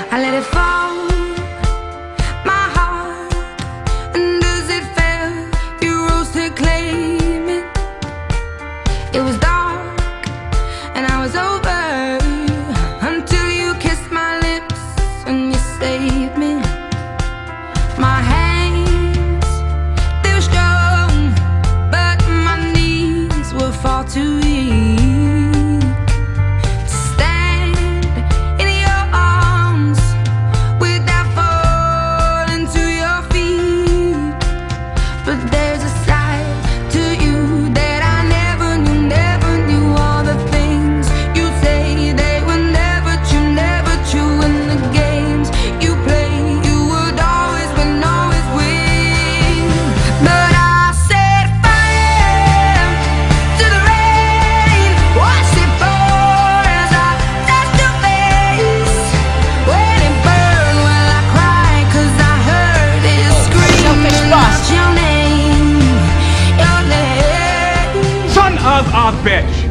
I let it fall, my heart, and as it fell, you rose to claim it. It was dark, and I was over, until you kissed my lips and you saved me. My hands, they were strong, but my knees were far too weak to stand in your arms without falling to your feet. But there's a side to you that I never knew all the things you say, they were never true, in the games you play, you would always win, always win. But I set fire to the rain, watched it pour as I touched your face. When it burned, well I cried, 'cause I heard it screaming out your name, your name. Son of a bitch!